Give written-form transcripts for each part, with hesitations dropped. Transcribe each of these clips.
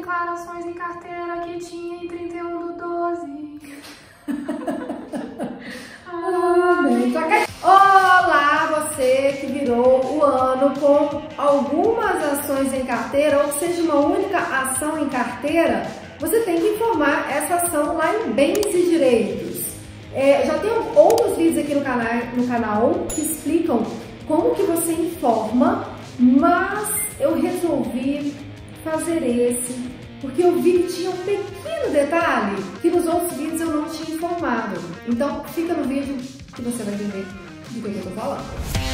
declarações em carteira que tinha em 31/12. Olá, você que virou o ano com algumas ações em carteira, ou seja, uma única ação em carteira, você tem que informar essa ação lá em Bens e Direitos. Já tem outros vídeos aqui no canal que explicam como que você informa, mas eu resolvi fazer esse, porque eu vi que tinha um pequeno detalhe que nos outros vídeos eu não tinha informado. Então fica no vídeo que você vai entender do que eu tô falando.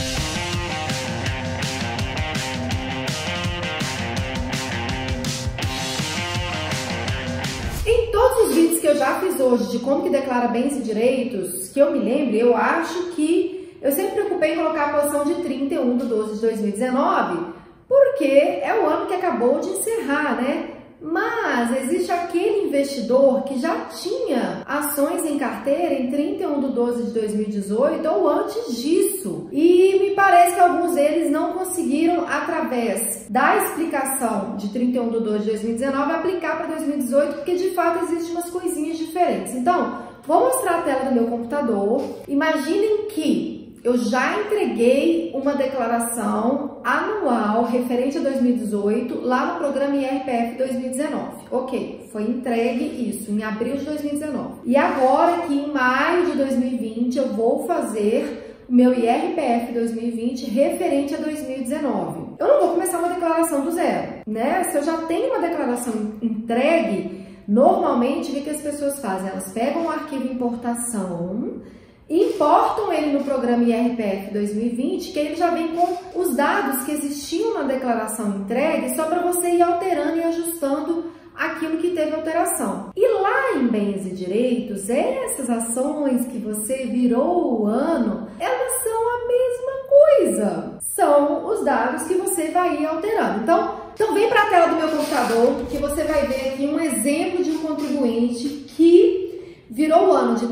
Em todos os vídeos que eu já fiz hoje de como que declara bens e direitos, que eu me lembre, eu acho que eu sempre me preocupei em colocar a posição de 31/12/2019, porque é o ano que acabou de encerrar, né? Mas existe aquele investidor que já tinha ações em carteira em 31/12/2018 ou antes disso. E me parece que alguns deles não conseguiram, através da explicação de 31/12/2019, aplicar para 2018, porque de fato existem umas coisinhas diferentes. Então, vou mostrar a tela do meu computador. Imaginem que eu já entreguei uma declaração anual referente a 2018 lá no programa IRPF 2019. Ok, foi entregue isso em abril de 2019. E agora aqui em maio de 2020 eu vou fazer o meu IRPF 2020 referente a 2019. Eu não vou começar uma declaração do zero, né? Se eu já tenho uma declaração entregue, normalmente o que as pessoas fazem? Elas pegam o arquivo importação, importam ele no programa IRPF 2020, que ele já vem com os dados que existiam na declaração entregue, só para você ir alterando e ajustando aquilo que teve alteração. E lá em Bens e Direitos, essas ações que você virou o ano, elas são a mesma coisa. São os dados que você vai ir alterando. Então vem para a tela do meu computador, que você vai ver aqui um exemplo de um contribuinte que virou o ano de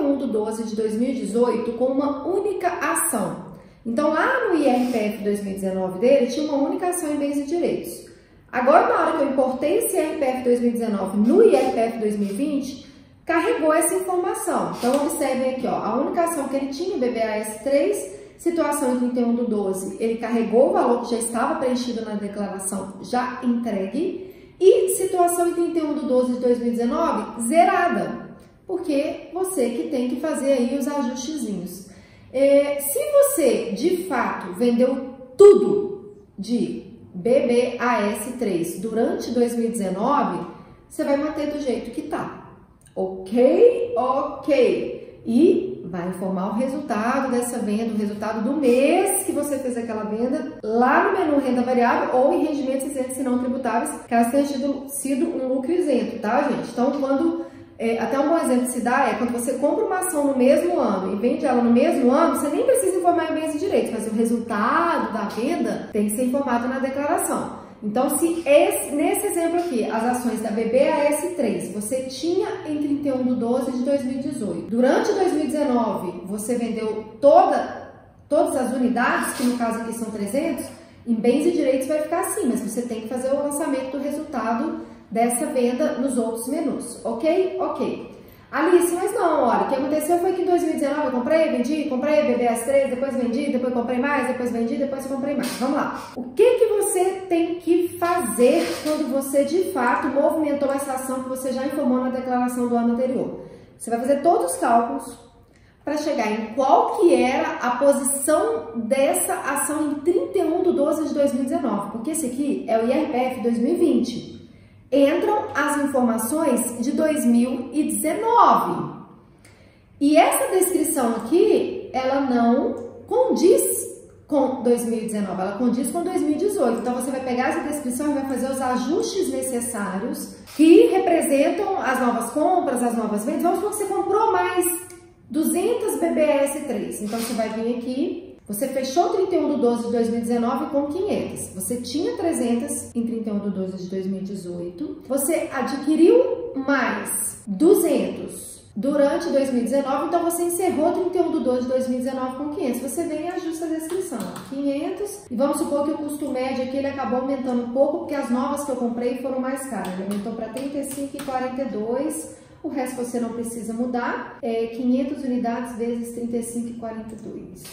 31/12/2018 com uma única ação. Então, lá no IRPF 2019 dele, tinha uma única ação em bens e direitos. Agora, na hora que eu importei esse IRPF 2019 no IRPF 2020, carregou essa informação. Então, observem aqui, ó, a única ação que ele tinha, BBAS 3, situação em 31/12, ele carregou o valor que já estava preenchido na declaração já entregue, e situação em 31/12/2019, zerada. Porque você que tem que fazer aí os ajustezinhos. Se você, de fato, vendeu tudo de BBAS 3 durante 2019, você vai manter do jeito que tá. Ok? Ok. E vai informar o resultado dessa venda, o resultado do mês que você fez aquela venda, lá no menu Renda Variável ou em rendimentos isentos e não tributáveis, caso tenha sido um lucro isento, tá, gente? Então, até um bom exemplo que se dá é quando você compra uma ação no mesmo ano e vende ela no mesmo ano, você nem precisa informar em bens e direitos, mas o resultado da venda tem que ser informado na declaração. Então, se nesse exemplo aqui, as ações da BBAS 3, você tinha em 31/12/2018, durante 2019 você vendeu todas as unidades, que no caso aqui são 300, em bens e direitos vai ficar assim, mas você tem que fazer o lançamento do resultado dessa venda nos outros menus, ok? Ok. Alice, mas não, olha, o que aconteceu foi que em 2019 eu comprei BBAS 3, depois vendi, depois comprei mais, depois vendi, depois comprei mais. Vamos lá. O que você tem que fazer quando você, de fato, movimentou essa ação que você já informou na declaração do ano anterior? Você vai fazer todos os cálculos para chegar em qual que era a posição dessa ação em 31/12/2019, porque esse aqui é o IRPF 2020. Entram as informações de 2019. E essa descrição aqui, ela não condiz com 2019, ela condiz com 2018. Então, você vai pegar essa descrição e vai fazer os ajustes necessários que representam as novas compras, as novas vendas. Vamos supor que você comprou mais 200 BBAS 3. Então, você vai vir aqui. Você fechou 31/12/2019 com 500. Você tinha 300 em 31/12/2018. Você adquiriu mais 200 durante 2019, então você encerrou 31/12 de 2019 com 500. Você vem e ajusta a descrição. 500, e vamos supor que o custo médio aqui ele acabou aumentando um pouco, porque as novas que eu comprei foram mais caras. Ele aumentou para 35,42. O resto você não precisa mudar. 500 unidades vezes 35,42.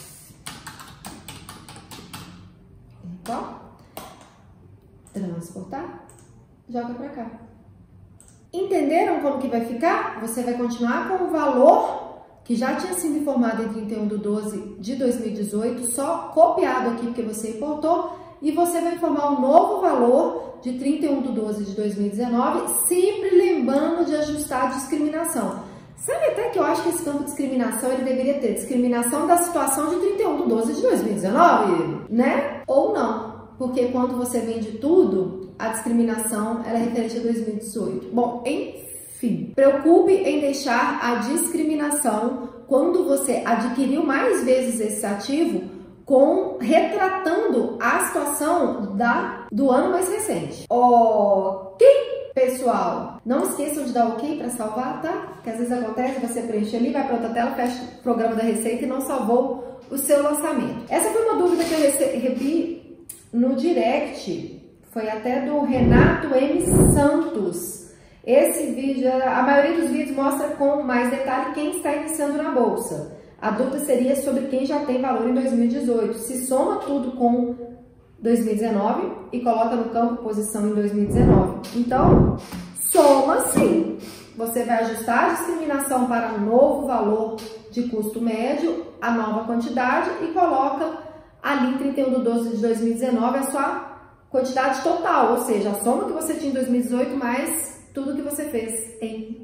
Igual. Transportar. Joga para cá. Entenderam como que vai ficar? Você vai continuar com o valor que já tinha sido informado em 31/12 de 2018, só copiado aqui porque você importou, e você vai informar um novo valor de 31/12 de 2019, sempre lembrando de ajustar a discriminação. Sabe até que eu acho que esse campo de discriminação ele deveria ter discriminação da situação de 31/12 de 2019, né? Ou não, porque quando você vende tudo, a discriminação era referente a 2018. Bom, enfim, preocupe em deixar a discriminação quando você adquiriu mais vezes esse ativo, retratando a situação do ano mais recente. Ok, pessoal? Não esqueçam de dar ok para salvar, tá? Porque às vezes acontece, você preenche ali, vai para outra tela, fecha o programa da Receita e não salvou o seu lançamento. Essa foi uma dúvida que eu recebi no direct. Foi até do Renato M. Santos. Esse vídeo, a maioria dos vídeos mostra com mais detalhe quem está iniciando na bolsa. A dúvida seria sobre quem já tem valor em 2018. Se soma tudo com 2019 e coloca no campo posição em 2019. Então, soma sim. Você vai ajustar a discriminação para um novo valor de custo médio, a nova quantidade, e coloca ali em 31/12 de 2019 a sua quantidade total, ou seja, a soma que você tinha em 2018 mais tudo que você fez em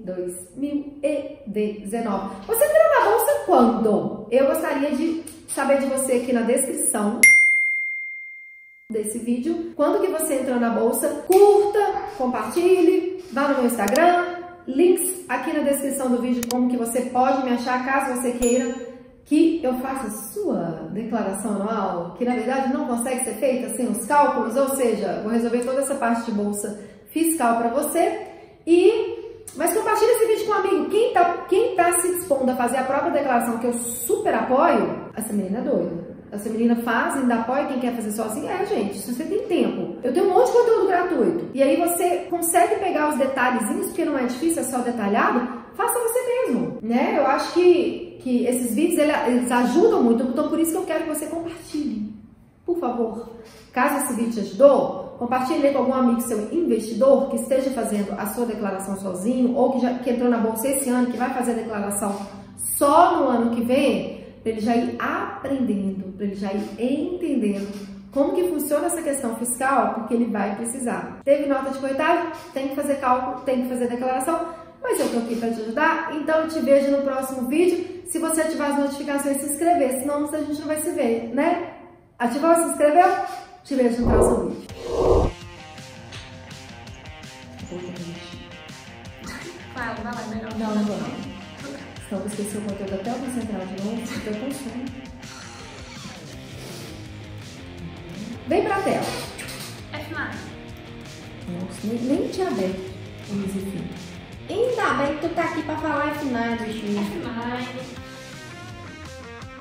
2019. Você entrou na bolsa quando? Eu gostaria de saber de você aqui na descrição desse vídeo, quando que você entrou na bolsa. Curta, compartilhe, vá no meu Instagram, links aqui na descrição do vídeo como que você pode me achar caso você queira que eu faça sua declaração anual, que na verdade não consegue ser feita sem os cálculos, ou seja, vou resolver toda essa parte de bolsa fiscal para você. Mas compartilha esse vídeo com um amigo. Quem tá se dispondo a fazer a própria declaração, que eu super apoio, essa menina é doida. Essa menina faz, ainda apoia quem quer fazer sozinho. Gente, se você tem tempo. Eu tenho um monte de conteúdo gratuito. E aí você consegue pegar os detalhezinhos, porque não é difícil, é só detalhado. Faça você mesmo, né? Eu acho que esses vídeos, eles ajudam muito. Então, por isso que eu quero que você compartilhe. Por favor. Caso esse vídeo te ajudou, compartilhe com algum amigo seu investidor que esteja fazendo a sua declaração sozinho, ou que entrou na bolsa esse ano, que vai fazer a declaração só no ano que vem, para ele já ir aprendendo, para ele já ir entendendo como que funciona essa questão fiscal, porque ele vai precisar. Teve nota de corretagem? Tem que fazer cálculo, tem que fazer declaração, mas eu tô aqui para te ajudar, então eu te vejo no próximo vídeo. Se você ativar as notificações, se inscrever, senão a gente não vai se ver, né? Ativou, se inscreveu? Te vejo no próximo vídeo. Fala, vai lá, melhor. Não vou não. Senão eu esqueci o conteúdo até eu concentrar de novo, porque eu consumo. Vem pra tela. F9. Nossa, nem tinha aberto o Easy Fit. Ainda bem que tu tá aqui pra falar F9, bichinho. F9.